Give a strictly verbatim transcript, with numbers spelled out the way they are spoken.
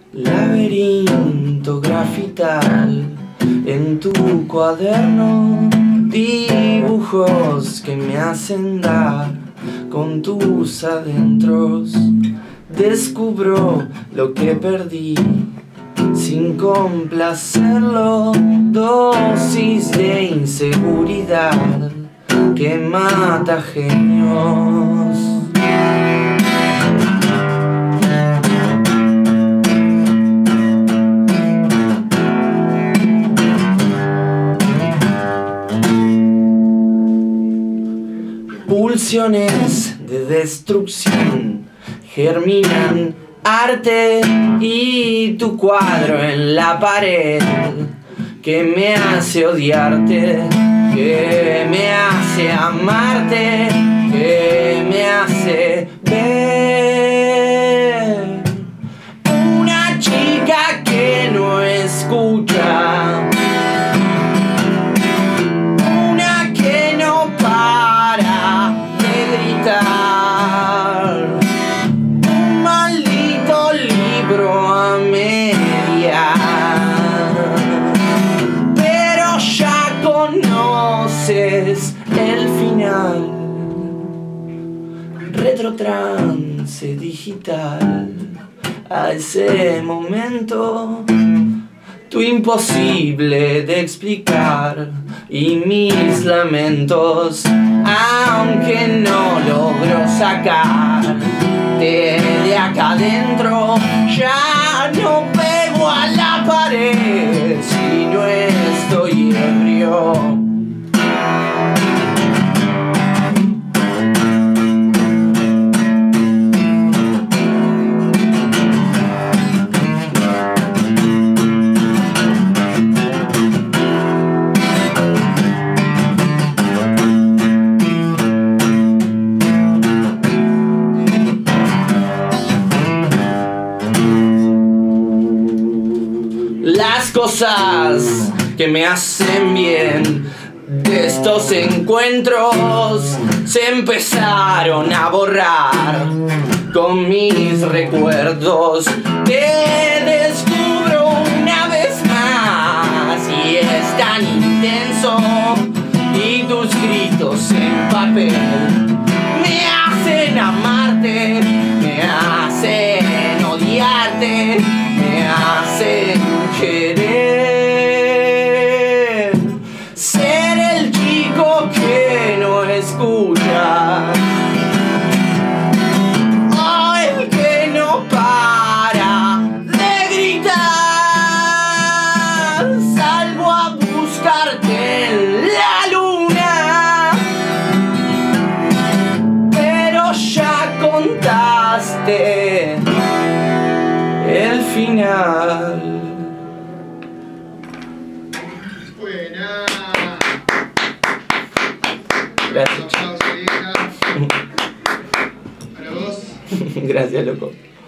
Laberinto grafital en tu cuaderno, dibujos que me hacen dar con tus adentros. Descubro lo que perdí sin complacerlo, dosis de inseguridad que mata genios. Pulsiones de destrucción germinan arte y tu cuadro en la pared que me hace odiarte, que me hace amarte, que me hace ver una chica que no escucha, una que no para de gritar, un maldito libro a mediar, pero ya conoces el final. Retrotrance digital, a ese momento, tu imposible de explicar y mis lamentos, aunque no logro sacarte de acá adentro, ya no pego a la pared si no estoy ebrio. Las cosas que me hacen bien de estos encuentros se empezaron a borrar con mis recuerdos. Te descubro una vez más y es tan intenso, y tus gritos en papel me hacen amarte, me hacen odiarte, me hacen querer ser el chico que no escucha, o el que no para de gritar. Salgo a buscarte en la luna, pero ya contaste el final. Buena. Gracias. Aplausos, vieja. Para vos. Gracias, loco.